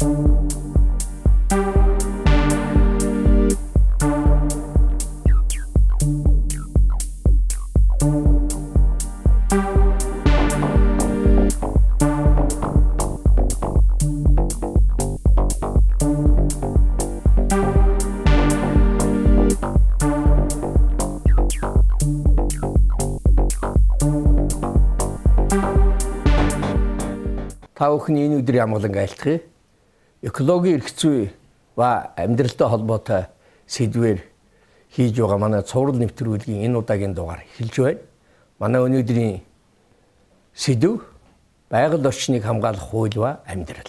Та бүхэн энэ өдрийн амгалан айлтгая. Экологийн эрх зүй ба амьдралтай холбоотой сэдвээр хийж байгаа манай цуврал нэвтрүүлгийн энэ удаагийн дугаар эхэлж байна. Манай өнөөдрийн сэдв байгаль орчныг хамгаалах хууль ба амьдрал.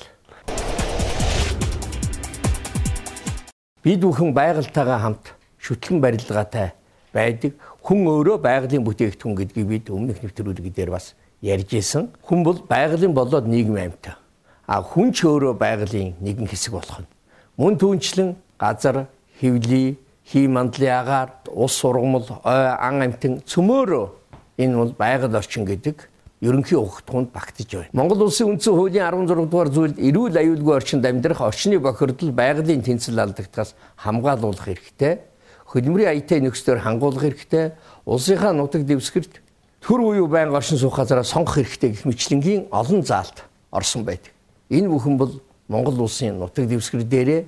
Бид бүхэн байгальтайгаа хамт шүтлэн барилгаатай байдаг. Хүн өөрөө байгалийн бүтээгдэхүүн гэдгийг бид өмнөх нэвтрүүлэг дээр бас ярьж исэн. Хүн бол байгалийн болоод нийгмийн амьтан. Хүн ч өөрөө байгалийн нэгэн хэсэг болох нь. Мөн түүнчлэн газар, хэвлий, хий мандлын агаар, ус сургамал, ой, ан амьтан цөмөөрөө энэ бол байгаль орчин гэдэг ерөнхий ухагтхуунд багтаж байна. Монгол улсын үндсэн хуулийн 16 дугаар зүйлд эрүүл аюулгүй орчинд амьдрах, орчны бохирдол, байгалийн тэнцэл алдагдахаас хамгаалуулах хэрэгтэй. Хөдөлмөрийн аятай нөхцлөөр хангуулах хэрэгтэй. Улсынхаа нутаг дэвсгэрт төр буюу байнга оршин суух газараа сонгох хэрэгтэй гэх мэтлэнгийн олон заалт орсон байдаг. Энэ бүхэн бол Монгол улсын нутаг дэвсгэр дээрээ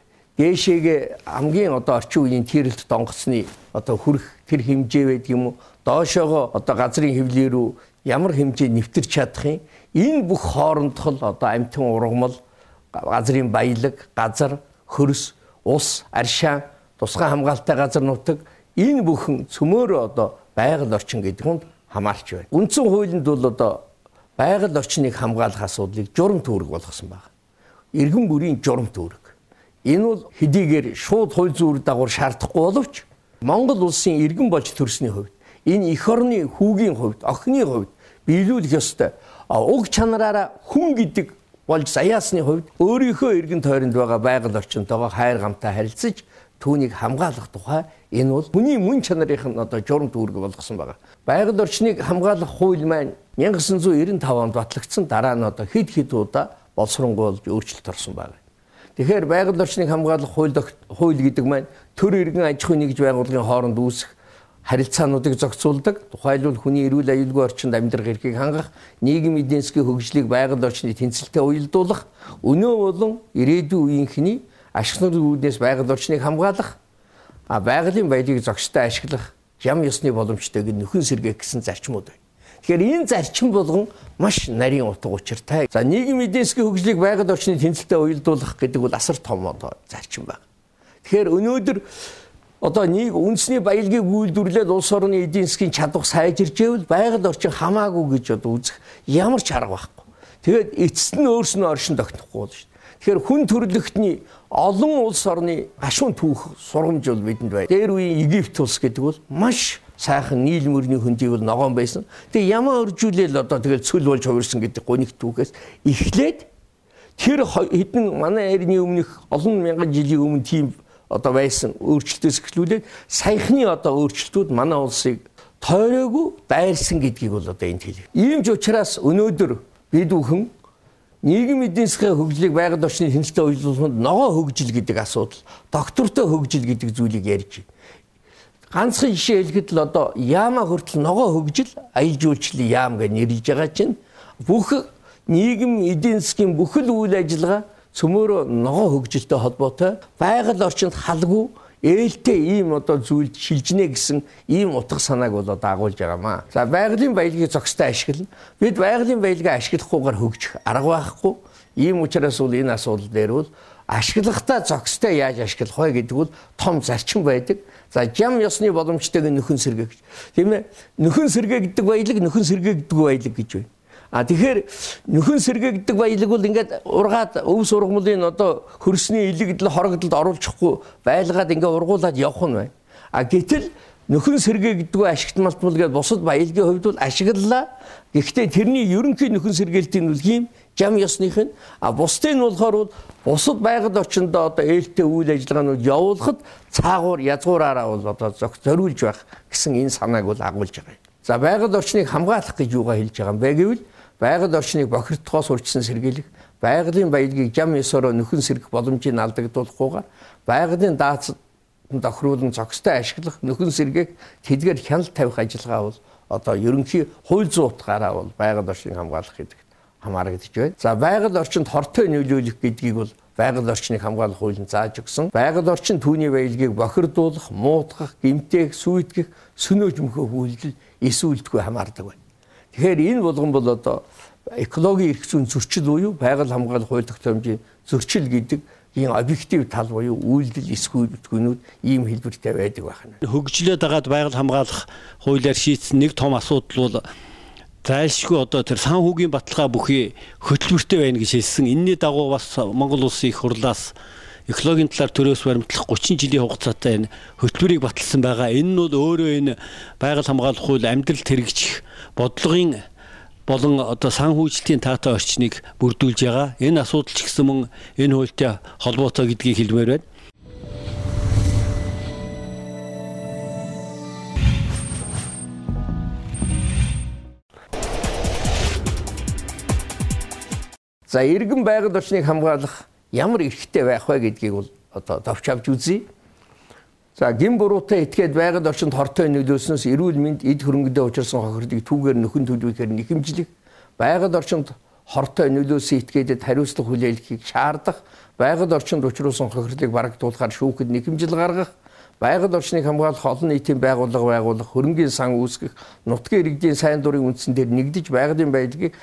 дээшээгээ хамгийн орчин үеийн тэрэлт донгоцны хүрэх тэр хэмжээ байдаг юм уу? Доошоогоо газрын хэвлээ рүү ямар хэмжээ нэвтэрч чадах юм? Энэ бүх хоорондох л амьтан ургамал, газрын баялаг, газар, хөрс, ус, аршаан, тусгай хамгаалалттай газар нутаг энэ бүхэн цөмөөрөө байгаль орчин гэдэг хүнд хамаарч байна. Үндсэн хуулинд бол байгаль орчныг хамгаалах асуудлыг журам түүрэг болгосон байна. Иргэн бүрийн журам түүрэг. Энэ бол хэдийгээр шууд хууль зүйр дагуур шаардахгүй боловч Монгол улсын иргэн болж төрсний хувьд энэ эх орны хүүгийн хувьд, охины хувьд биелүүлэх ёстой уг чанараараа хүн гэдэг болж заяасны хувьд өөрийнхөө иргэн тойронд байгаа байгаль орчинтойгоо хайр гамтай харилцаж түүнийг хамгаалах тухай энэ бол хүний мөн чанарын журам түүрэг болгосон байна. Байгаль орчныг хамгаалах хууль маань 1995 онд батлагдсан дараа нь хэд удаа боловсронгуй болж өөрчлөлт орсон байна. Тэгэхээр байгаль орчныг хамгаалах хууль гэдэг маань төр иргэн аж ахуйн нэгж байгууллагын хооронд үүсэх харилцаануудыг зохицуулдаг. Тухайлбал хүний эрүүл аюулгүй орчинд амьдрах эрхийг хангах, нийгэм эдийн засгийн хөгжлийг байгаль орчны тэнцэлтэй уялдуулах, өнөө болон ирээдүйн үеийнхний ашиглах үүднээс байгаль орчныг хамгаалах, байгалийн баялаг зохистой ашиглах, жам ёсны боломжтойг нөхөн сэргээх гэсэн зарчмууд байна. Тэгэхээр энэ зарчим болгон маш нарийн утга учиртай. За нийгэм эдийн засгийн хөгжлийг байгаль орчны тэнцэлтэй уялдуулах гэдэг бол асар том зарчим байна. Тэгэхээр өнөөдөр нэг үндэсний баялагийг үйлдвэрлээд улс орны эдийн засгийн чадвар сайжирч ивэл байгаль орчин хамаагүй гэж үзэх ямар ч арга байхгүй. Тэгээд эцэст нь өөрснөө оршин тогтнохгүй болно шүү дээ. Тэгэхээр хүн төрлөختний олон улс орны гашуун түүх сургамж бол бидэнд байна. Дээр үеийн Египт улс гэдэг бол маш сайхан нийл мөрний хөндий бол ногоон байсан. Тэгээ ямаа өржүүлэл тэгэл цөл болж хувирсан гэдэг гонигт түүхээс эхлээд тэр хэдэн манай эртний өмнөх олон мянган жилийн өмнө тийм байсан өөрчлөлтөөс эхлүүлээд саяхны өөрчлөлтүүд манай улсыг тойроогүй дайрсан гэдгийг бол энд хэлээ. Ийм ч учраас өнөөдөр бид бүхэн нийгэм эдийн засгийн хөгжлийг байгаль орчны тэнцэлтэй уялдуулахад ногоо хөгжил гэдэг асуудал, доктортой хөгжил гэдэг зүйлийг ярьж байна. Ганцхан жишээ хэлэхэд л яамаа хүртэл ногоо хөгжил, аял жуулчлалын яам гэж нэрлэж байгаа чинь бүх нийгэм эдийн засгийн бүхэл үйл ажиллагаа цөмөөрөө ногоо хөгжилтэй холбоотой байгаль орчинд халгүй ээлтэй ийм зүйлд шилжнэ гэсэн ийм утга санааг бол агуулж байгаамаа. За байгалийн баялагийг зохистой ашиглана. Бид байгалийн баялагаа ашиглахгүйгээр хөгжих арга байхгүй. Ийм учраас бол энэ асуудал дээр бол ашиглахдаа зохистой яаж ашиглах вэ гэдэг бол том зарчим байдаг. За жам ёсны боломжтойг нөхөн сэргээх. Тийм ээ. Нөхөн сэргээгддэг баялаг, нөхөн сэргээгддэггүй баялаг гэж байна. Тэгэхээр нөхөн сэргээгддэг баялаг бол ингээд ургаад өв сургамлын хөрсний илэгдэл хорогдолд оруулчихгүй байлгаад ингээд ургуулад явах нь байна. Гэтэл нөхөн сэргээгддэггүй ашигтмалтмал гэж бусад баялагын хувьд бол ашиглалаа. Гэхдээ тэрний ерөнхий нөхөн сэргээлтийн үл хийм жам ёсных нь бусдын нь болохоор бусад байгаль орчинд ээлтэй үйл ажиллагаанууд явуулахад цаагуур язгуураараа бол зориулж байх гэсэн энэ санааг бол агуулж байгаа юм. За байгаль орчныг хамгаалах гэж юугаа хэлж байгаа юм бэ гэвэл байгаль орчныг бохирдохоос урьдчилан сэргийлэх, байгалийн баялагийг жам ёсороо нөхөн сэргэх боломжийг алдагдуулахгүйгээр байгалийн даацад тохируулан зохистой ашиглах нөхөн сэргээг тэдгээр хяналт тавих ажиллагаа бол одоо ерөнхий хууль зүйн утгаараа бол байгаль орчныг хамгаалах гэдэг хамаарагдж байна. За байгаль орчинд хортой нөлөөлөх гэдгийг бол байгаль орчныг хамгаалах хууль нь зааж өгсөн. Байгаль орчин түүний баялагийг бохирдуулах, муутгах, гэмтэх, сүйтгэх, сөнөөж мөхөх үйлдэл эсүүлдэггүй хамаардаг байна. Тэгэхээр энэ болгон бол одоо экологийн эрх зүйн зөрчил буюу байгаль хамгаалах хууль тогтоомжийн зөрчил гэдэг ийм объектив тал буюу үйлдэл эсгүүцгүүнүүд ийм хэлбэртэй байдаг байна. Хөгжлөө дагаад байгаль хамгаалах хуулиар шийдсэн нэг том асуудал бол зайлшгүй одоо тэр сан хүүгийн баталгаа бүхий хөтөлбөртэй байна гэж хэлсэн. Энэний дагуу бас Монгол Улсын их хурлаас экологийн талаар төрөөс баримтлах 30 жилийн хугацаатай энэ хөтөлбөрийг баталсан байгаа. Энэ нь бол өөрөө энэ байгаль хамгаалах хууль амьдралд хэрэгжих бодлогын болон одоо сан хүүжлийн таатай орчныг бүрдүүлж байгаа. Энэ асуудал ч гэсэн мөн энэ хуультай холбоотой гэдгийг хэлмээр байна. За иргэн байгаль орчныг хамгаалах ямар эрхтэй байх вэ гэдгийг бол одоо товч авч үзье. За гин буруутай этгээд байгаль орчинд хортой нөлөөснөөс эрүүл мэнд эд хөрөнгөдөө учирсан хохирдыг түүгээр нөхөн төлөвлөхөөр нэхэмжлэх, байгаль орчинд хортой нөлөөсөн этгээдэд хариуцлага хүлээлгэхийг шаардах, байгаль орчинд учруулсан хохирдлыг барагдуулахаар шүүхэд нэхэмжил гаргах, байгаль орчныг хамгаалах олон нийтийн байгууллага байгуулах, хөрөнгийн сан үүсгэх, нутгийн иргэдийн сайн дурын үндсэн дээр нэгдэж байгалийн баялагийг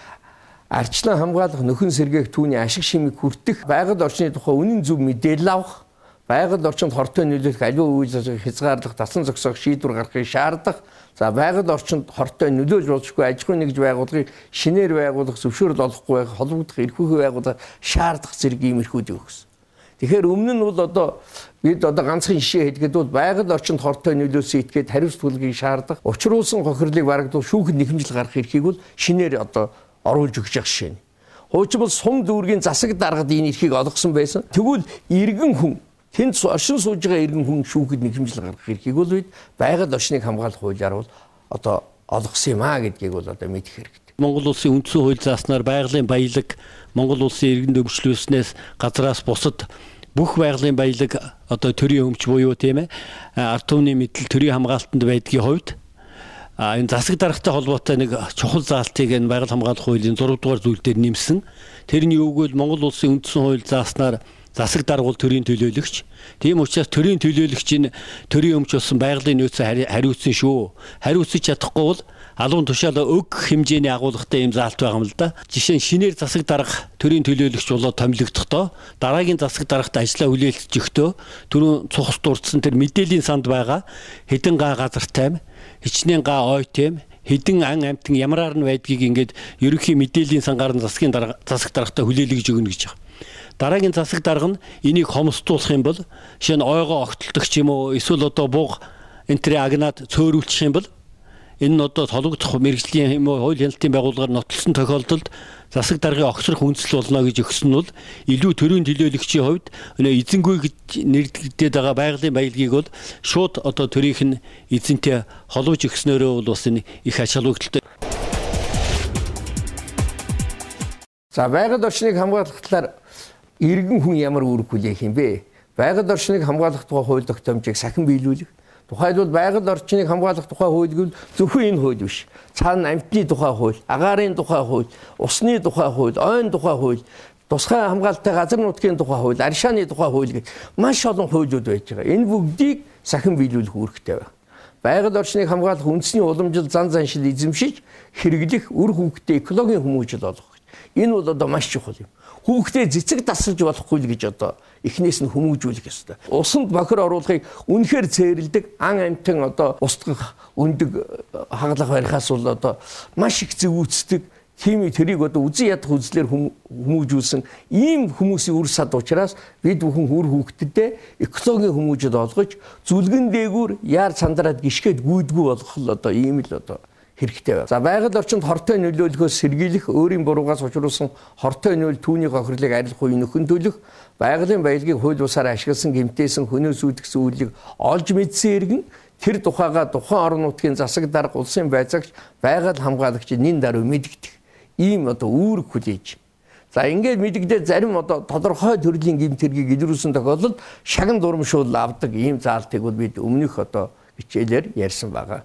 арчлан хамгаалах, нөхөн сэргээх, түүний ашиг шимийг хүртэх, байгаль орчны тухай үнэн зөв мэдээлэл авах, байгаль орчинд хортой нөлөөлөх аливаа үйл ажиллагааг хязгаарлах, дасан зогсоох шийдвэр гаргахыг шаардах, за байгаль орчинд хортой нөлөөлж болзошгүй аж ахуйн нэгж байгууллагыг шинээр байгуулах, зөвшөөрөл олохгүй байх, холбогдох эрхүүхий байгууллага шаардах зэрэг иймэрхүүд өгсөн. Тэгэхээр өмнө нь бол одоо бид одоо ганцхан жишээ хэлгээд бол байгаль орчинд хортой нөлөөсөн этгээд хариуцлагыг шаардах, учруулсан хохирлыг барагдуулах, шүүхэд нэхэмжил гаргах эрхийг бол шинээр одоо оруулж өгч явах жишээ. Хуучин бол сум дүүргийн засаг даргад энэ эрхийг олгосон байсан. Тэгвэл иргэн хүн тэнд оршин сууж байгаа иргэн хүн шүүхэд нэхэмжил гаргах эрхийг бол бид байгаль орчныг хамгаалах хуулиар бол одоо олгосон юм аа гэдгийг бол одоо мэдэх хэрэгтэй. Монгол Улсын үндсэн хууль зааснаар байгалийн баялаг Монгол Улсын иргэн дэвшлүүлснээс газраас бусад бүх байгалийн баялаг одоо төрийн өмч буюу тийм ээ ард түмний мэдл төрийн хамгаалтанд байдгийн хувьд энэ засаг даргатай холбоотой нэг чухал заалтыг энэ байгаль хамгаалах хуулийн 6 дугаар зүйл дээр нэмсэн. Тэрний юу гэвэл Монгол Улсын үндсэн хууль зааснаар засаг даргуул төрийн төлөөлөгч. Тийм учраас төрийн төлөөлөгч энэ төрийн өмч болсон байгалийн нөөцөд хариуцсан шүү. Хариуцж чадахгүй бол алуун тушаалаа өгөх хэмжээний агуулгатай юм заалт байгаа юм л да. Жишээ нь шинээр засаг дарга төрийн төлөөлөгч болоод томилогдохдоо дараагийн засаг даргад ажиллаа хүлээлтж өгтөө түрүүн цухас дурдсан тэр мэдээллийн санд байгаа хэдэн га газар тайм, хичнээн га ой тайм, хэдэн ан амтан ямараар нь байдгийг ингээд ерөнхий мэдээллийн сангаар нь засаг даргатай хүлээлгэж өгнө гэж байгаа. Дараагийн засаг дарга нь энийг хомсдуулах юм бол жишээ нь ойгоо огтлдог ч юм уу эсвэл одоо буг энтрээ агнаад цөөрүүлчих юм бол энэ нь одоо толгодох мэрэгжлийн юм уу хууль хяналтын байгууллагаар нотолсон тохиолдолд засаг даргын огцрох үндэслэл болно гэж өгсөн нь бол илүү төрийн төлөөлөгчийн хувьд эзэнгүй гэж нэрлэгдээд байгаа байгалийн баялагийг бол шууд одоо төрийнх нь эзэнтэй холбож өгснөөрөө бол бас энэ их ач холбогдолтой. За байгаль орчныг хамгаалах талаар иргэн хүн ямар үүрэг хүлээх юм бэ? Байгаль орчныг хамгаалах тухай хууль тогтоомжийг сахин биелүүлэх. Тухайлбал байгаль орчныг хамгаалах тухай хууль гэвэл зөвхөн энэ хууль биш. Цаана амьтны тухай хууль, агаарын тухай хууль, усны тухай хууль, ойн тухай хууль, тусгай хамгаалалттай газар нутгийн тухай хууль, аршааны тухай хууль гэх маш олон хуулиуд байж байгаа. Энэ бүгдийг сахин биелүүлэх үүрэгтэй байна. Байгаль орчныг хамгаалах үндэсний уламжил зан заншил эзэмшиж хэрэглэх үр хөвгтөө экологийн хүмүүжил олгох. Энэ бол одоо маш чухал юм. Хүүхдээ цэцэг дасалж болохгүй л гэж одоо эхнээс нь хүмүүжүүлэх ёстой. Усанд бохир оруулахыг үнэхээр цээрэлдэг ан амьтан одоо устгах өндөг хагалах барихаас бол одоо маш их зэвүүцдэг. Тийм тэрийг одоо үзэн ядах үзлэр хүмүүжүүлсэн ийм хүмүүсийн үр сад учраас бид бүхэн үр хүүхдэдээ экологийн хүмүүжил олгож зүлгэн дээгүүр яар сандраад гიშгээд гүйдгүү болгох л одоо ийм л одоо хэрэгтэй байна. За байгаль орчинд хортой нөлөөлөхөөс сэргийлэх, өөрийн буруугаас учруулсан хортой нөлөөлөл түүний хохирлыг арилах үе нөхөн төлөх, байгалийн баялагийг хууль бусаар ашигласан гэмтээсэн хөнөөс үүдгсэн үйлийг олж мэдсэн иргэн тэр тухайга тухайн орон нутгийн засаг дарга, улсын байцаагч, байгаль хамгаалагч нин даруй мэдгдэх ийм одоо үүрэг хүлээж. За ингээд мэдэгдээ зарим одоо тодорхой төрлийн гэмт хэргийг илрүүлсэн тохиолдолд шагнал дурамшуул авдаг ийм заалтыг бол бид өмнөх одоо хичээлээр ярьсан байгаа.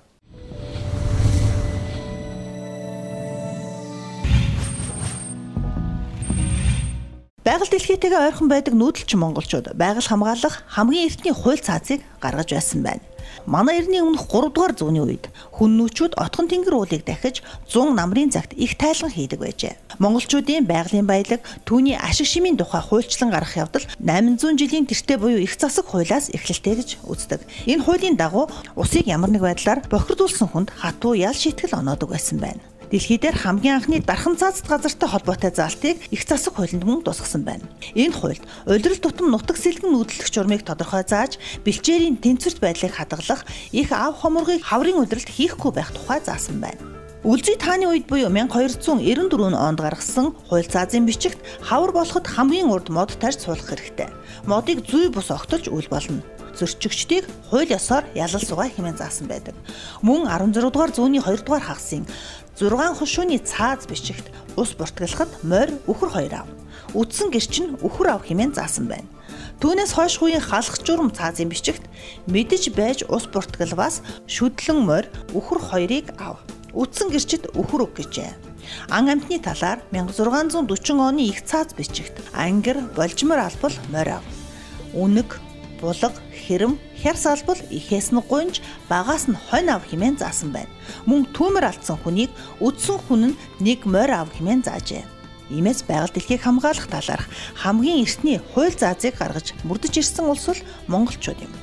Байгаль дэлхийтэйгээ ойрхон байдаг нүүдэлчин монголчууд байгаль хамгаалах хамгийн эртний хууль цаазыг гаргаж байсан байна. Манай эртний өмнөх 3 дугаар зууны үед хүннүүчүүд отхон тэнгэр уулыг дахиж 100 намрын цагт их тайлан хийдэг байжээ. Монголчуудын байгалийн баялаг түүний ашиг шимийн тухай хуульчлан гаргах явдал 800 жилийн тэртээ буюу их засаг хуулиас эхлэлтэй гэж үздэг. Энэ хуулийн дагуу усыг ямар нэг байдлаар бохирдуулсан хүнд хатуу ял шийтгэл оноодог байсан байна. Дэлхий дээр хамгийн анхны дархан цаазд газартай холбоотой заалтыг их засаг хуулинд мөн тусгасан байна. Энэ хуульд улирал тутам нутаг сэлгэн нүүдэлдэх журмыг тодорхой зааж, бэлчээрийн тэнцвэрт байдлыг хадгалах, их ав хоморгыг хаврын улиралд хийхгүй байх тухай заасан байна. Үлзий тааны үед буюу 1294 онд гаргасан хууль цаазын бичигт хавар болоход хамгийн урд мод тарьж суулгах хэрэгтэй. Модыг зүй бус огтолж үл болно. Зөрчигчдийг хууль ёсоор ялал сугаа хэмээн заасан байдаг. Мөн 16 дугаар зууны 2 дугаар хагасын 6 хушууны цааз бичигт ус буртгалахад морь үхэр 2 ав. Үдсэн гэрчин үхэр ав хэмээн заасан байна. Түүнээс хойш хуйн халах журам цаазын бичигт мэдэж байж ус буртгалваас шүдлэн морь үхэр 2-ыг ав. Үдсэн гэрчид үхэр үг гэжээ. Ан амтны талаар 1640 оны их цааз бичигт ангир болжмор албал морь ав. Үнэг булаг, хэрэм, хяр салбал ихээс нь гунж, багаас нь хонь ав хэмээн заасан байна. Мөн түүмэр алдсан хүнийг үдсэн хүн нь нэг морь ав хэмээн заажээ. Иймээс байгаль дэлхийг хамгаалах талаарх хамгийн эртний хууль заазыг гаргаж мөрдөж ирсэн улс бол монголчууд юм.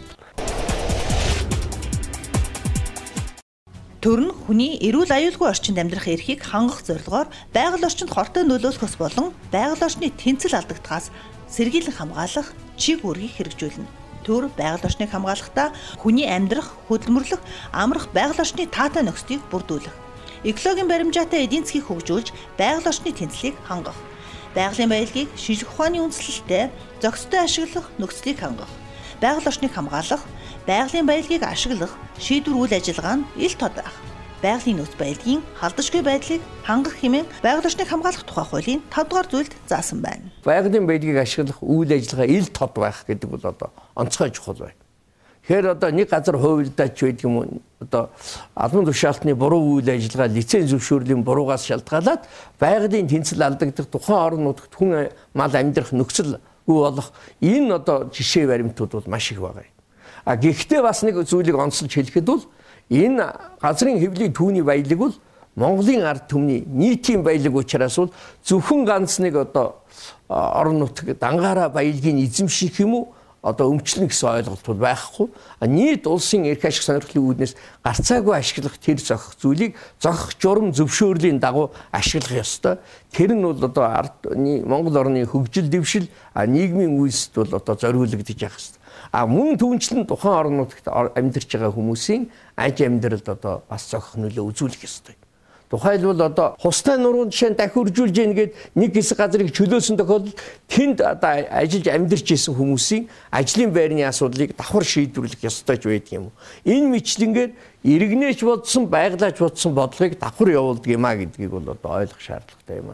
Төр нь хүний эрүүл аюулгүй орчинд амьдрах эрхийг хангах зорилгоор байгаль орчинд хортой нөлөөлөхөөс болон байгаль орчны тэнцэл алдагдахаас сэргийлэн хамгаалах чиг үүргийг хэрэгжүүлнэ. Төр байгаль орчныг хамгаалахдаа хүний амьдрах, хөдөлмөрлөх, амрах байгаль орчны таатай нөхцөлийг бүрдүүлэх. Экологийн баримжаатай эдийн засгийг хөгжүүлж байгаль орчны тэнцлийг хангах. Байгалийн баялагийг шинжлэх ухааны үндслэлтэй зохистой ашиглах нөхцөлийг хангах. Байгаль орчныг хамгаалах, байгалийн баялагийг ашиглах шийдвэр үйл ажиллагаа нь ил тод байх. Байгалийн нөхцөл байдлын халдашгүй байдлыг хангах хэмээн байгаль орчныг хамгаалах тухай хуулийн 5 дугаар зүйлд заасан байна. Байгалийн баялагийг ашиглах үйл ажиллагаа ил тод байх гэдэг бол одоо онцгой чухал байна. Тэгэхээр одоо нэг газар хувилдаач байдаг юм уу? Одоо албан тушаалтны буруу үйл ажиллагаа лиценз зөвшөөрлийн буруугаас шалтгаалаад байгалийн тэнцэл алдагдах, тухайн орон нутагт хүн мал амьдрах нөхцөл үе болох энэ одоо жишээ баримтууд бол маш их байгаа. Гэхдээ бас нэг зүйлийг онцлж хэлэхэд бол энэ газрын хэвлийн түүний баялаг бол Монголын ард түмний нийтийн баялаг учраас бол зөвхөн ганц нэг одоо орон нутаг дангаараа баялагын эзэмших юм уу? Одоо өмчлөн гэсэн ойлголт бол байхгүй. Нийт улсын эрх ашиг сонирхлын үүднээс гарцаагүй ашиглах тэр зохих зүйлийг зохих журам зөвшөөрлийн дагуу ашиглах ёстой. Тэр нь бол одоо ардны Монгол орны хөгжил дэвшил нийгмийн үйлсд бол одоо зориулагдаж явах ёстой. Мөн түнчлэн тухайн орон нутагт амьдарч байгаа хүмүүсийн аж амьдралд одоо бас зохих нөлөө үзүүлэх ёстой. Тухайлбал одоо хустай нуруунд жишээ дахиуржуулж яах гээд нэг хэсэг газрыг чөлөөсөн тохиолдолд тэнд одоо ажиллаж амьдарч исэн хүмүүсийн ажлын байрны асуудлыг давхар шийдвэрлэх ёстой ч байдаг юм. Энэ мэтлэнгээр иргэнээч бодсон, байглаач бодсон бодлогыг давхар явуулдаг юм а гэдгийг бол одоо ойлгох шаардлагатай юм а.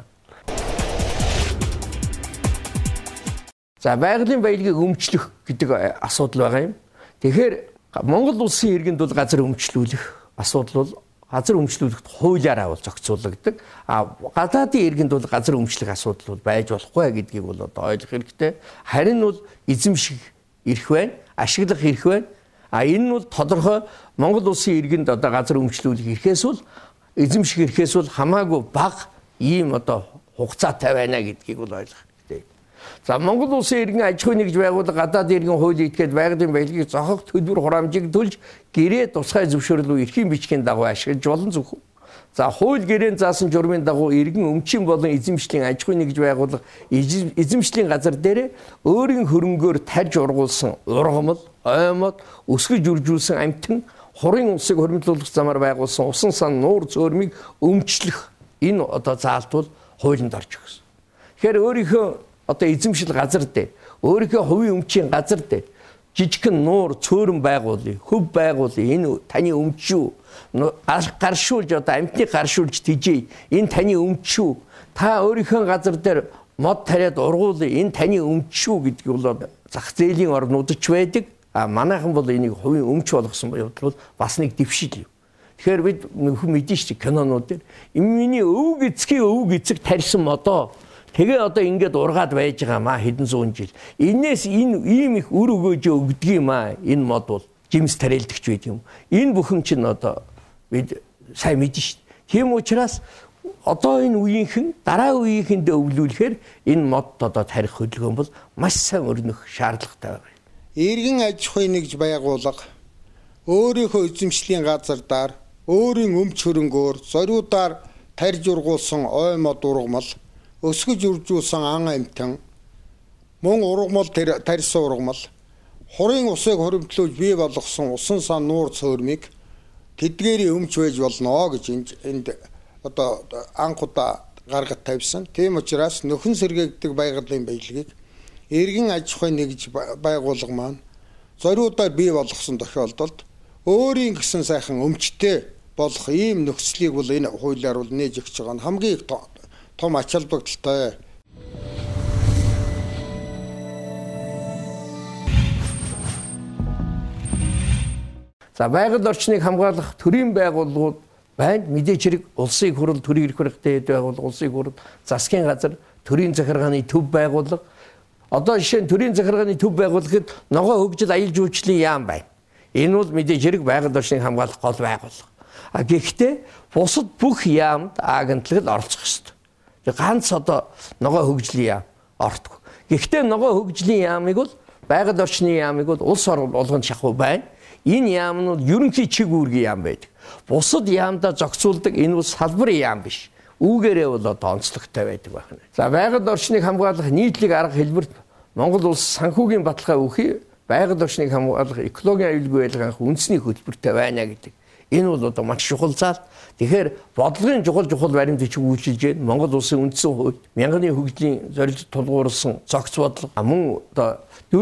За байгалийн баялагийг өмчлөх гэдэг асуудал байгаа юм. Тэгэхээр Монгол улсын иргэнд бол газар өмчлүүлэх асуудал бол газар өмчлүүлэхэд хуулиараа бол зохицуулагддаг. Гадаадын иргэнд бол газар өмчлөх асуудал бол байж болохгүй гэдгийг бол одоо ойлгох хэрэгтэй. Харин бол эзэмших эрх байна, ашиглах эрх байна. Энэ нь бол тодорхой Монгол улсын иргэнд одоо газар өмчлүүлэх эрхээс бол эзэмших эрхээс бол хамаагүй бага ийм одоо хугацаатай байна гэдгийг бол ойлгох хэрэгтэй. За Монгол улсын иргэн аж ахуйн нэгж байгууллага гадаад иргэн хуулийг итгээд байгалийн баялагийг зохих төлбөр хураамжийг төлж гэрээ тусгай зөвшөөрлөө эрхийн бичгийн дагуу ашиглаж болон зөвхөн. За хууль гэрээнд заасан журмын дагуу иргэн өмчийн болон эзэмшлийн аж ахуйн нэгж байгууллага эзэмшлийн газар дээр өөрийн хөрөнгөөр тарж ургуулсан ургамал, оймод, өсгөж үржүүлсэн амтэн, хурын улсыг хоригдлуулах замаар байгуулсан усан сан нуур цөөрмийг өмчлөх энэ одоо заалт бол хуулинд орж өгсөн. Тэгэхээр өөрийнхөө одоо эзэмшил газар дээр өөрийнхөө хувийн өмчийн газар дээр жижигхэн нуур цөөрөн байгуулъя, хөв байгуулъя, энэ таны өмч шүү. Гаршуулж одоо амтныг гаршуулж тижээ. Энэ таны өмч шүү. Та өөрийнхөө газар дээр мод тариад ургуулъя энэ таны өмч шүү гэдгийг бол зах зээлийн орнуудад ч байдаг. Манайхан бол энийг хувийн өмч болгосон явдал бол бас нэг дэвшил юм. Тэгэхээр бид мэдэн шүү кинонууд дээр миний өвөг эцэг тарьсан модоо тэгээ одоо ингээд ургаад байж байгаа маа хэдэн зуун жил. Инээс энэ ийм их үр өгөөж өгдөг юм аа. Энэ мод бол жимс тариалдагч байд юм. Энэ бүхэн чинь одоо бид сайн мэдэн шүү. Тийм учраас одоо энэ үеийнхэн дараа үеийнхэндээ өвлүүлэхээр энэ мод одоо тарих хөдөлгөөн бол маш сайн өрнөх шаардлагатай байна. Иргэн аж ахуй нэгж байгууллага өөрийнхөө эзэмшлийн газардаар өөрийн өмч хөрөнгөөр зориудаар тарьж ургуулсан ой мод ургамал өсгөж үржүүлсэн ан амьтан мөн ургамал тарьсан ургамал хурын усыг хоримтлуулж бий болгосон усан сан нуур цөөрмийг тэдгээрийн өмч байж болно гэж энд одоо анхудаа гаргаж тавьсан. Тийм учраас нөхөн сэргээгдэх байгалийн баялагийг иргэн аж ахуй нэгж байгууллага маань зориудаар бий болгосон тохиолдолд өөрийн гэсэн сайхан өмчтэй болох ийм нөхцөлийг бол энэ хуулиар бол нээж өгч байгаа нь хамгийн их том ач холбогдолтой. За байгаль орчныг хамгаалах төрийн байгууллагууд байна. Мэдээж хэрэг улсын их хурл, төрийн эрх баригчдын байгууллага, улсын их хурл, засгийн газар, төрийн захиргааны төв байгууллага. Одоо жишээ нь төрийн захиргааны төв байгууллагад ногоо хөгжил аял жуулчлалын яам байна. Энэ бол мэдээж хэрэг байгаль орчныг хамгаалах гол байгууллага. Гэхдээ бусад бүх яамд агентлагд оролцох ёстой. Ганц одоо ногоо хөгжлийн яам ортгүй. Гэхдээ ногоо хөгжлийн яамыг бол байгаль орчны яамыг бол улс орн болгонд шахуу байна. Энэ яам нь ерөнхий чиг үүргийн яам байдаг. Бусад яамдаа зохицуулдаг энэ бол салбарын яам биш. Үүгээрээ бол одоо онцлогтой байдаг байна. За байгаль орчныг хамгаалах нийтлэг арга хэлбэрт Монгол улс санхүүгийн баталгаа өгөхий байгаль орчныг хамгаалах экологийн аюулгүй байлгаах үндэсний хөтөлбөртэй байна гэдэг. Энэ бол одоо маш чухал зал. Тэгэхээр бодлогын чухал баримтыг үйлчилж байна. Монгол улсын үндсэн хувьд мянганы хөгжлийн зорилт тулгуурласан цогц бодлого мөн одоо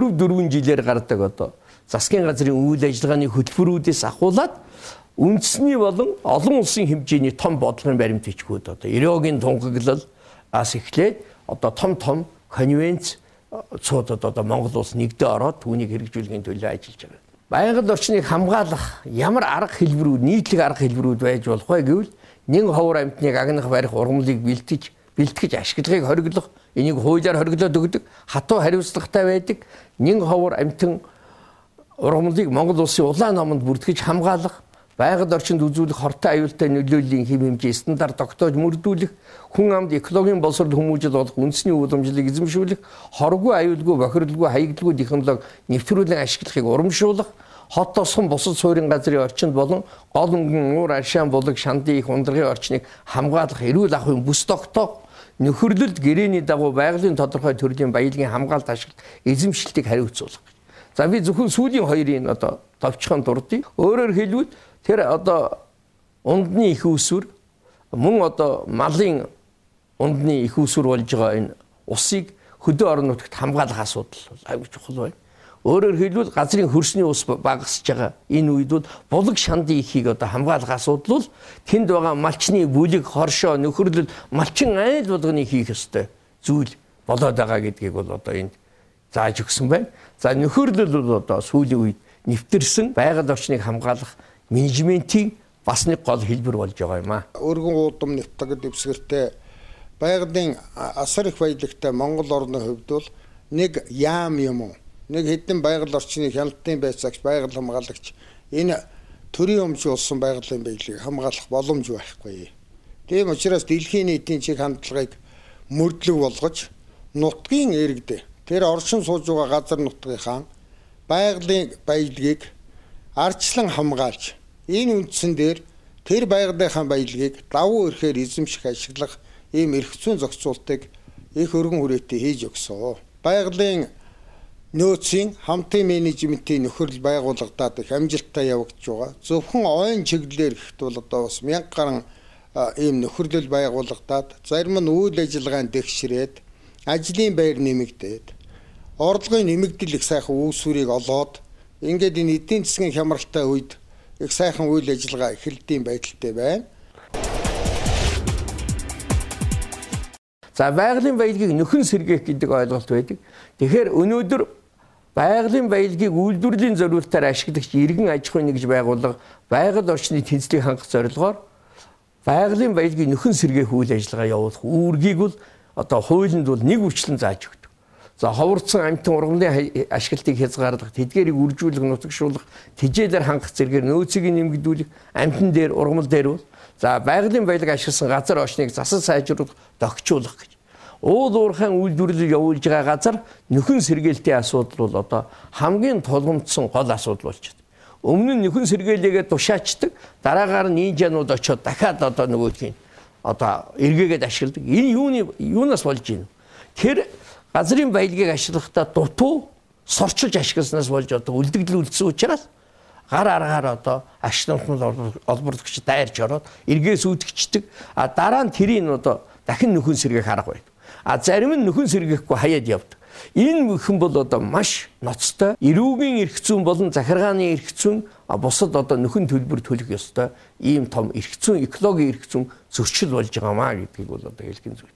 4 жилээр гардаг одоо засгийн газрын үйл ажиллагааны хөтөлбөрүүдээс ахуулаад үндэсний болон олон улсын хэмжээний том бодлогын баримт бичгүүд одоо Иреогийн тунгаглалаас эхлээд одоо том конвенц цуудад одоо Монгол улс нэгдээ ороод түүнийг хэрэгжүүлэхийн төлөө ажиллаж байгаа. Байгаль орчныг хамгаалах ямар арга хэлбэрүүд, нийтлэг арга хэлбэрүүд байж болох вэ гэвэл нэг ховор амьтныг агнах барих ургамлыг бэлтгэж ашиглагыг хориглох, энийг хуулиар хориглоод өгдөг, хатуу хариуцлагатай байдаг. Нэг ховор амьтан ургамлыг Монгол улсын улаан номонд бүртгэж хамгаалах, байгаль орчинд үзүүлэх хортой аюултай нөлөөллийн хэм хэмжээ стандарт тогтоож мөрдүүлэх, хүн амд экологийн боловсрол хүмүүжил болох үндэсний уламжлалыг эзэмшүүлэх, хоргүй аюулгүй, бохирлгүй, хаягдalгүй технологи нэвтрүүлэн ашиглахыг урамшуулах, хот тосгон бусад суурин газрын орчинд болон гол өнгөн уур аршаан булаг шандын их ундрагын орчныг хамгаалах эрүүл ахуйн бүс тогтоох, нөхөрлөлд гэрээний дагуу байгалийн тодорхой төрлийн баялагын хамгаалалт ашиглалт эзэмшилтийг хариуцуулах. За би зөвхөн сүүлийн хоёрын одоо товчхон дурдъя. Өөрөөр хэлбэл тэр одоо ундны их усүр мөн одоо малын ундны их усүр болж байгаа энэ усыг хөдөө орон нутагт хамгаалах асуудал аюул чухал байна. Өөрөөр хэлбэл газрын хөрсний ус багасж байгаа энэ үед бол булаг шандын ихийг одоо хамгаалах асуудал бол тэнд байгаа малчны бүлэг, хоршоо, нөхөрлөл, малчин айл болгоны хийх ёстой зүйл болоод байгаа гэдгийг бол одоо энд зааж өгсөн байна. За нөхөрлөл бол одоо сүүлийн үед нэвтэрсэн байгаль орчныг хамгаалах менежментийн бас нэг гол хэлбэр болж байгаа юм аа. Өргөн уудам нэвтгэл дэвсгэртэй байгалийн асар их баялагтай Монгол орны хувьд бол нэг яам юм уу? Нэг хэдэн байгаль орчны хяналтын байцаагч, байгаль хамгаалагч энэ төрийн өмч болсон байгалийн баялагийг хамгаалах боломж байхгүй. Тийм учраас дэлхийн нийтийн чиг хандлагыг мөрдлөг болгож нутгийн иргэд тэр оршин сууж байгаа газар нутгийнхаа байгалийн баялагийг ардчлан хамгаалж энэ үндсэн дээр тэр байгалийнхаа баялагийг давуу эрхээр эзэмших ашиглах ийм эрх зүйн зохицуултыг их өргөн хүрээтэй хийж өгсөн. Байгалийн нөөцийн хамтын менежментийн нөхөрлөл байгуулагдаад их амжилттай явагдаж байгаа. Зөвхөн ойн чиглэлээр ихт бол одоо бас 1000 гаруй ийм нөхөрлөл байгуулагдаад зарим нь үйл ажиллагаанд дэгшрээд ажлын байр нэмэгдээд орлогын нэмэгдэл их сайхан үүсвэрийг олоод ингээд энэ эдийн засгийн хямралтай үед их сайхан үйл ажиллагаа эхэлдэм байдалтай байна. За байгалийн баялагийг нөхөн сэргээх гэдэг ойлголт байдаг. Тэгэхээр өнөөдөр байгалийн баялагийг үйлдвэрлэлийн зорилтоор ашиглагч иргэн аж ахуйн нэгж байгууллага байгаль орчны тэнцлийг хангах зорилгоор байгалийн баялагийг нөхөн сэргээх үйл ажиллагаа явуулах үүргийг бол одоо хуулинд бол нэг үрчлэн зааж өгдөг. За ховорцсон амьтан ургамлын ашиглалтыг хязгаарлах, тэдгээрийг үржүүлэх, нутагшуулах, тэжээлэр хангах зэргээр нөөцийг нэмэгдүүлэх, амьтан дээр, ургамал дээр бол за байгалийн баялаг ашигласан газар очныг засал сайжруулах, догчуулах гэж. Уул уурхайн үйлдвэрлэл явуулж байгаа газар нөхөн сэргээлтийн асуудал бол одоо хамгийн тулгымдсан гол асуудал болж байна. Өмнө нь нөхөн сэргээлээгээ тушаачдаг, дараагаар нь инженууд очиод дахиад одоо нөгөөдхийн одоо эргээгээд ашигладаг. Энэ юунаас болж байна? Тэр газрын баялагийг ашиглахдаа дутуу сорчилж ашигласнаас болж одоо үлдэгдэл үлдсэн учраас гар аргаар одоо ашигламжнал олборлогч дайрч ороод эргээс үүдгчдэг. А дараа нь тэрийг одоо дахин нөхөн сэргээх арга байдаг. А зарим нь нөхөн сэргээхгүй хаяад явдаг. Энэ бүхэн бол одоо маш ноцтой. Эрүүгийн эрх зүйн болон захиргааны эрх зүйн бусад одоо нөхөн төлбөр төлөх ёстой ийм том эрх зүйн, экологийн эрх зүйн зөрчил болж байгаамаа гэдгийг бол одоо хэлэх нь зүйл.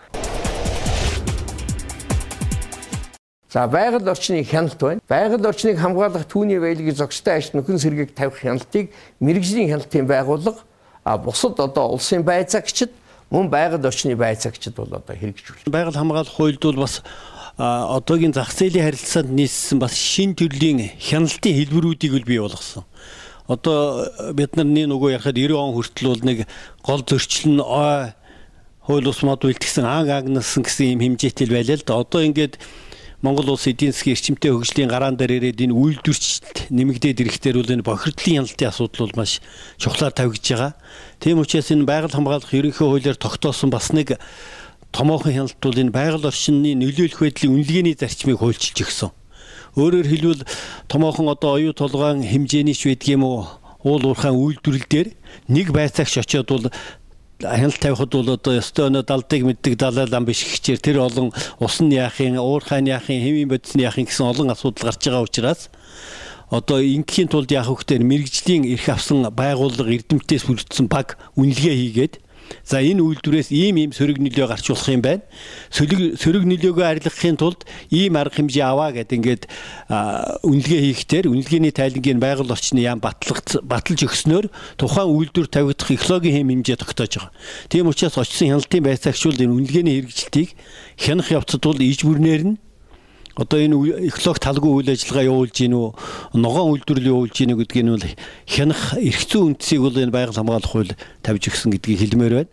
За байгаль орчны хяналт байна. Байгаль орчныг хамгаалах түүний баялагийг зохистой ашиг нөхөн сэргээг тавих хяналтыг мэрэгжлийн хяналтын байгууллага бусад одоо улсын байцаагчид мөн байгаль орчны байцаагчид бол одоо хэрэгжүүлж байна. Байгаль хамгаалах хуульд бол бас одоогийн зах зээлийн харилцаанд нийцсэн бас шин төрлийн хяналтын хэлбэрүүдийг л бий болгосон. Одоо бид нарны нөгөө ярахад 90 он хүртэл бол нэг гол зөрчил нь хууль ус мод үйлдгсэн агнасан гэсэн юм хэмжээтэй байлаа л да. Одоо ингээд Монгол улс эдийн засгийн эрчимтэй хөгжлийн гараан дээр ирээд энэ үйлдвэрчилт нэмэгдээд ирэхтэр бол энэ бохирдлын хяналтын асуудал бол маш чухлаар тавигдж байгаа. Тийм учраас энэ байгаль хамгаалах ерөнхий хуулиар тогтоосон бас нэг томоохон хяналт бол энэ байгаль орчны нөлөөлөх байдлын үнэлгээний зарчмыг хуульчилж өгсөн. Өөрөөр хэлбэл томоохон одоо оюу толгойн хэмжээний ч байдг юм уу уул уурхайн үйлдвэрлэл дээр нэг байцаагч очиод бол хяналт тавихад бол одоо ёстой өнөө далдыг мэддэг далай лам биш гэчээр тэр олон усан яахын, уурхайн яахын, хэвийн бодисны яахын гэсэн олон асуудал гарч байгаа учраас одоо ингийн тулд яах вөхтөр мэрэгжлийн эрх авсан байгууллага эрдэмтдээс бүрдсэн баг үнэлгээ хийгээд за энэ үйлдвэрээс ийм сөрөг нөлөө гарч болох юм байна. Сөрөг нөлөөгөө арилгахын тулд ийм арга хэмжээ аваа гэдэг ингээд үнэлгээ хийхдээ үнэлгээний тайлангийн байгаль орчны яам баталж өгснөөр тухайн үйлдвэр тавигдах экологийн хэм хэмжээ тогтоож байгаа. Тийм учраас очсон хяналтын байцаагчид энэ үнэлгээний хэрэгжилтийг хянах явцад бол иж бүрнээр нь одоо энэ эколог талгүй үйл ажиллагаа явуулж гин үү, ногоон үйлдвэрлэл явуулж гин үү гэдгийг нь бол хянах эрх зүйн үндсийг бол энэ байгаль хамгаалах хууль тавьж өгсөн гэдгийг хэлмээр байна.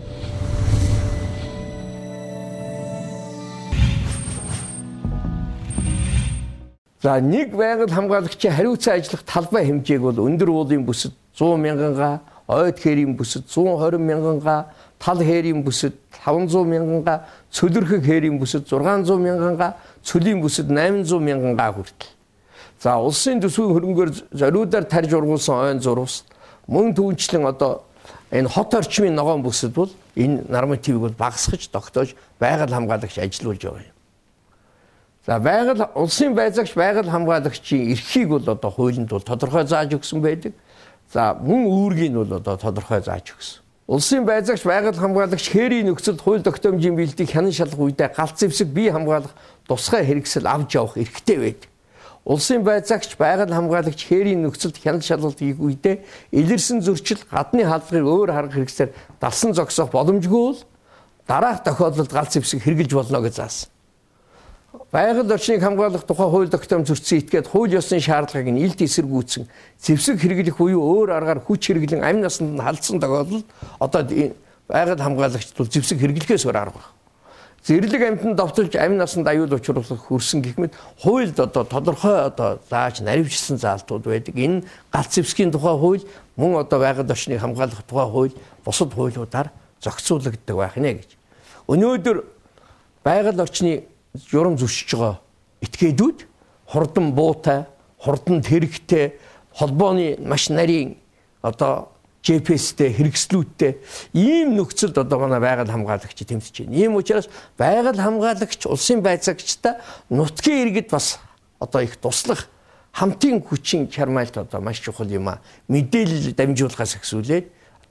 За нэг байгаль хамгаалагчийн хариуцсан ажиллах талбай хэмжээг бол өндөр уулын бүсэд 100 мянган га, ойд хээрийн бүсэд 120 мянган га, тал хээрийн бүсэд 500 мянган га, цөлөрхөг хээрийн бүсэд 600 мянган га, цөлийн бүсэд 800 мянган га хүртэл. За улсын төсвийн хөрөнгөөр зориудаар тарж ургуулсан ойн зурвас мөн түүнчлэн одоо энэ хот орчмын ногоон бүсэд бол энэ нормативыг бол багасгаж тогтоож байгаль хамгаалагч ажиллуулж байгаа юм. За улсын байцаагч байгаль хамгаалагчийн эрхийг бол одоо хуулинд бол тодорхой зааж өгсөн байдаг. За мөн үүргийг бол одоо тодорхой зааж өгсөн. Улсын байцаагч байгаль хамгаалагч хээрийн нөхцөлд хууль тогтоомжийн бэлтгийг хянан шалгах үедээ галт зэвсэг бие хамгаалах тусгай хэрэгсэл авч явах эрхтэй байдаг. Улсын байцаагч байгаль хамгаалагч хээрийн нөхцөлд хяналт шалгалт хийх үедээ илэрсэн зөрчил гадны хаалгыг өөр харах хэрэгсээр далсан зогсоох боломжгүй бол дараах тохиолдолд галт зэвсэг хэрэгжилж болно гэж заасан. Байгаль орчныг хамгаалах тухай хууль тогтоом зөрчсөн этгээд хууль ёсны шаардлагыг нь илт эсэргүүцсэн зэвсэг хэрэглэх буюу өөр аргаар хүч хэрэглэн амь насанд нь халдсан тохиолдолд одоо байгаль хамгаалагчд бол зэвсэг хэрэглэхээс өөр арга байна. Зэрлэг амьтанд довтолж амь насанд аюул учруулах хүрсэн гихмэд хуульд одоо тодорхой одоо зааж наривчилсан заалтууд байдаг. Энэ галт зэвсгийн тухай хууль мөн одоо байгаль орчныг хамгаалах тухай хууль бусад хуулиудаар зохицуулагддаг байх нэ гэж. Өнөөдөр байгаль орчны журам зөрчиж байгаа этгээдүүд хурдан буутай, хурдан тэрэгтэй, холбооны маш нарийн одоо GPS-тэй хэрэгслүүдтэй ийм нөхцөлд одоо манай байгаль хамгаалагч тэмцэж байна. Ийм учраас байгаль хамгаалагч улсын байцаагчтай нутгийн иргэд бас одоо их туслах хамтын хүчин чармайлт одоо маш чухал юм а. Мэдээлэл дамжуулахаас эхсүүлээд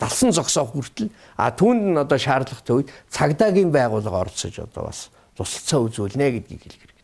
дасан зогсоох хүртэл түүнд нь одоо шаардлагатай үед цагдаагийн байгууллага оролцож одоо бас тусалцаа үзүүлнэ гэдгийг хэлэх хэрэгтэй.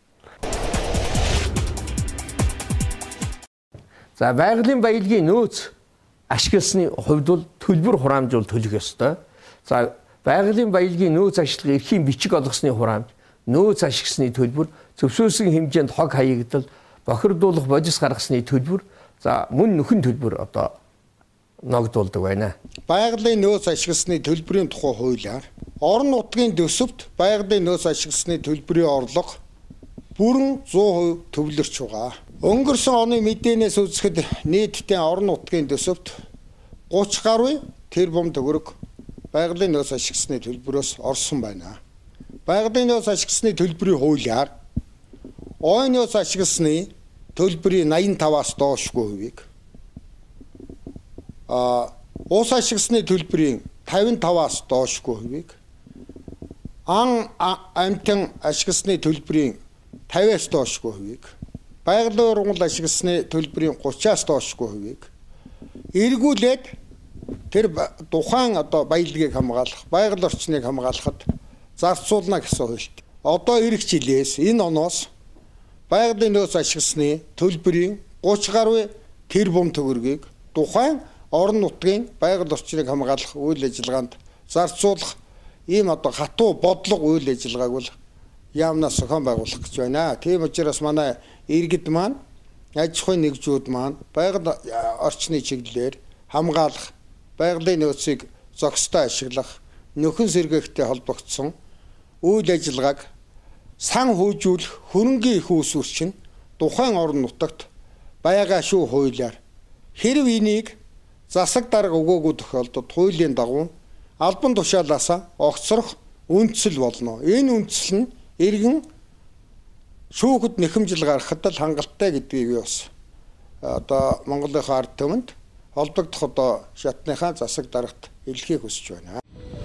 За байгалийн баялагын нөөц ашигласны хувьд бол төлбөр хураамжуул төлөх ёстой. За байгалийн баялагын нөөц ашиглах эрхийн бичиг олгосны хураамж, нөөц ашигласны төлбөр, зөвшөөрсөн хэмжээнд хог хаягдал, бохирдуулах бодис гаргасны төлбөр, за мөн нөхөн төлбөр одоо ногдуулдаг байна. Байгалийн нөөц ашигласны төлбөрийн тухай хуулиар орон нутгийн төсөвт байгалийн нөөц ашигласны төлбөрийн орлого бүрэн 100% төвлөрч байгаа. Өнгөрсөн оны мэдээнээс үзэхэд нийтдээ орон нутгийн төсөвт 30 гаруй тэрбум төгрөг байгалийн нөөц ашигласны төлбөрөөс орсон байна. Байгалийн нөөц ашигласны төлбөрийн хуулиар ойн нөөц ашигласны төлбөрийн 85-аас доошгүй хувийг, ус ашигласны төлбөрийн 55-аас доошгүй хувийг, амтан ашигласны төлбөрийн 50-аас доошгүй хувийг, байгалийн ургамал ашигласны төлбөрийн 30-аас доошгүй хувийг эргүүлээд тэр тухайн одоо баялагийг хамгаалах, байгаль орчныг хамгаалахад зарцуулна гэсэн хуульд. Одоо эх жилээс энэ оноос байгалийн нөөц ашигласны төлбөрийн 30 гаруй тэрбум төгрөгийг тухайн орон нутгийн байгаль орчныг хамгаалах үйл ажиллагаанд зарцуулах ийм одоо хатуу бодлого үйл ажиллагааг бол яамнаас зохион байгуулах гэж байна. Тийм учраас манай иргэд маань, аж ахуйн нэгжүүд маань байгаль орчны чиглэлээр хамгаалах, байгалийн нөөцийг зохистой ашиглах, нөхөн сэргээхтэй холбогдсон үйл ажиллагааг сан хөгжүүлэх хөрөнгийн их үүсвэрч нь тухайн орон нутагт байгаа шүү хуулиар. Хэрв энийг засаг дарга өгөөгүй тохиолдолд хуулийн дагуу албан тушаалаасаа огцрох үндсэл болно. Энэ үндсэл нь иргэн шүүхэд нэхэмжил гаргахад л хангалттай гэдгийг бас одоо Монголын ард түмэнд холбогдох одоо шатныхаа засаг даргад хэлхийг хүсэж байна.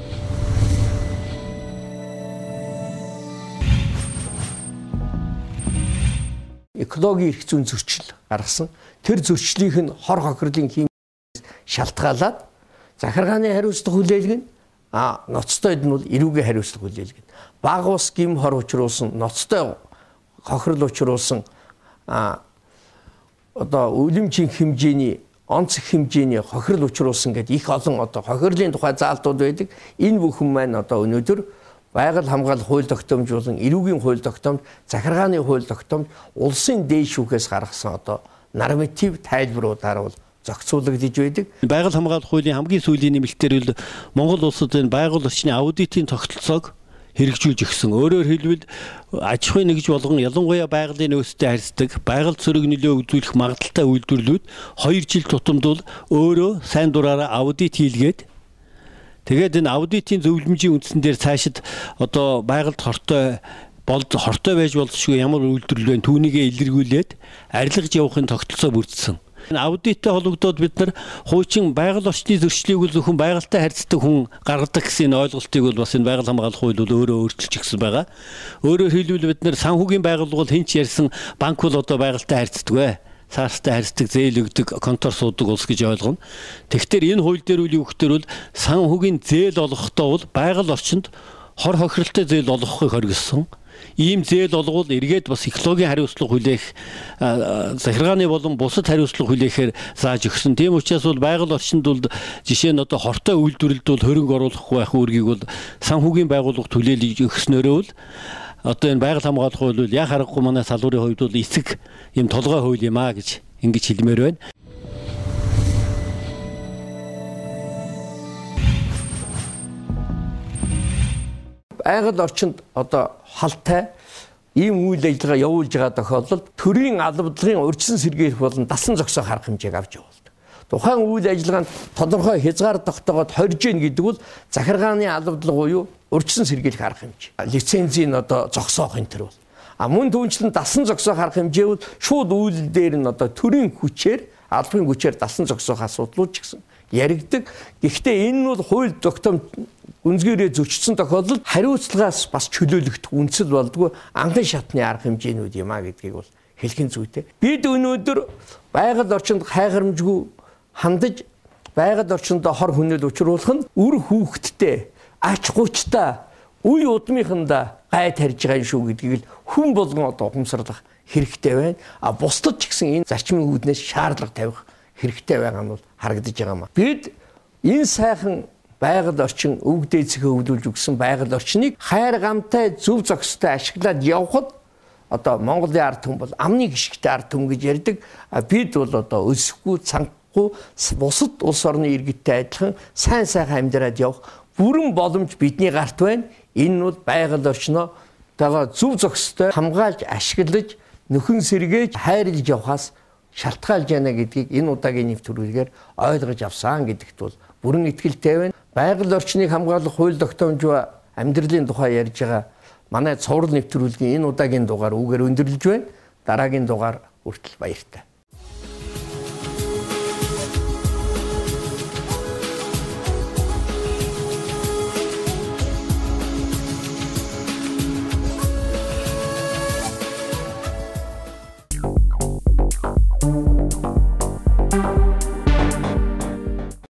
Экологийн эрх зүйн зөрчил гаргасан. Тэр зөрчлийг нь хор хохирлын хэмжээс шалтгаалаад захиргааны хариуцлага хүлээлгэн, ноцтойд нь бол эрүүгийн хариуцлага хүлээлгэн. Баг ус гим хор учруулсан, ноцтой хохирол учруулсан одоо үлэмжийн хэмжээний, онцгой хэмжээний хохирол учруулсан гэдэг их олон одоо хохирлын тухай заалтууд байдаг. Энэ бүхэн маань одоо өнөөдөр байгаль хамгаалах хууль тогтоомж болон эрүүгийн хууль тогтоомж, захиргааны хууль тогтоомж, улсын дээд шүүхээс гаргасан одоо норматив тайлбаруудаар бол зохицуулагдж байдаг. Байгаль хамгаалах хуулийн хамгийн сүүлийн нэмэлтээр бол Монгол улсад энэ байгаль орчны аудитын тогтолцоог хэрэгжүүлж өгсөн. Өөрөөр хэлбэл аж ахуйн нэгж болгон ялангуяа байгалийн нөөцтэй харьцдаг, байгаль цорыг нөлөө үзүүлэх магадaltaй үйлдвэрлэлүүд 2 жил тутамд бол өөрөө сайн дураараа аудит хийлгээд тэгээд энэ аудитын зөвлөмжийн үндсэн дээр цаашид одоо байгальд хортой байж болзошгүй ямар үйлдвэрлэл вэ түүнийгээ илэргүүлээд арилгаж явахын тогтолцоо бүрдсэн. Аудиттай холбогдоод бид нар хуучин байгаль орчны зөрчлийг бол зөвхөн байгальтай харьцдаг хүн гаргадаг гэсэн ойлголтыг бол бас энэ байгаль хамгаалах хууль бол өөрөө өөрчилж өгсөн байгаа. Өөрөөр хэлбэл бид нар санхүүгийн байгууллага бол хинч ярьсан банк бол одоо байгальтай харьцдаг вэ? Цаартай харьцдаг, зээл өгдөг, контор суудаг улс гэж ойлгоно. Тэгэхээр энэ хууль дээр үл юу гэхээр бол санхүүгийн зээл олгохдоо бол байгаль орчинд хор хохиролтой зээл олгохыг хоригдсон. Ийм зээл олгол эргээд бас экологийн хариуцлага хүлээх, захиргааны болон бусад хариуцлага хүлээхээр зааж өгсөн. Тийм учраас бол байгаль орчинд бол жишээ нь одоо хортой үйлдвэрлэлд бол хөрөнгө оруулахгүй байх үүргийг бол санхүүгийн байгууллага түлээлж өгснөөрөө л одоо энэ байгаль хамгаалах хууль бол яа харахгүй манай салбарын хувьд бол эцэг юм толгой хууль юм аа гэж ингэж хэлмээр байна. Байгаль орчинд одоо халтай ийм үйл ажиллагаа явуулж байгаа тохиолдолд төрийн албадлагын урьдчилан сэргээх болон дасан зогсоох арга хэмжээг авч явуулдаг. Тухайн үйл ажиллагаанд тодорхой хязгаар тогтоогоод хорж ийн гэдэг бол захиргааны албадлага буюу урьдчилан сэргийлэх арга хэмжээ. Лицензийн одоо зогсоох энэ төр бол. Мөн түүнчлэн дасан зогсоох арга хэмжээ бол шууд үйл дээр нь одоо төрийн хүчээр, албан хүчээр дасан зогсоох асуудлууд ч гэсэн яригдаг. Гэхдээ энэ нь бол хууль тогтоомж үнцгээрээ зөрчсөн тохиолдолд хариуцлагаас бас чөлөөлөгдөх үндсэл болдгоо анхан шатны арга хэмжээнүүд юм а гэдгийг бол хэлхэн зүйтэй. Бид өнөөдөр байгаль орчинд хайхрамжгүй хандаж байгаль орчиндөө хор хүнэл учруулах нь үр хүүхэдтэй, ач гучтай, үе удмынханда гай тарьж байгаа юм шүү гэдгийг л хүн болгон одоо ухамсарлах хэрэгтэй байна. А бусдад ч гэсэн энэ зарчмын үүднээс шаардлага тавих хэрэгтэй байгаа нь бол харагдаж байгаа юм. Бид энэ сайхан байгаль орчин өвөг дээдсээ хөвлүүлж өгсөн байгаль орчныг хайр гамтай зөв зохистой ашиглаад явхад одоо Монголын ард түмэн бол амны гიშгтэй ард түмэн гэж ярьдаг. Бид бол одоо өсөхгүй, цангахгүй, бусад улс орны иргэдтэй адилхан сайн сайхан амьдраад явах бүрэн боломж бидний гарт байна. Энэ нь бол байгаль орчноо зөв зохистой хамгаалж ашиглаж нөхөн сэргээж хайрлаж явахаас шалтгаалж яана гэдгийг энэ удаагийн нэвтрүүлгээр ойлгож авсан гэдэгт бол бүрэн итгэлтэй байна. Байгаль орчныг хамгаалах хууль тогтоомж ба амьдралын тухай ярьж байгаа манай цуврал нэвтрүүлгийн энэ удаагийн дугаар үгээр өндөрлөж байна. Дараагийн дугаар хүртэл баяртай.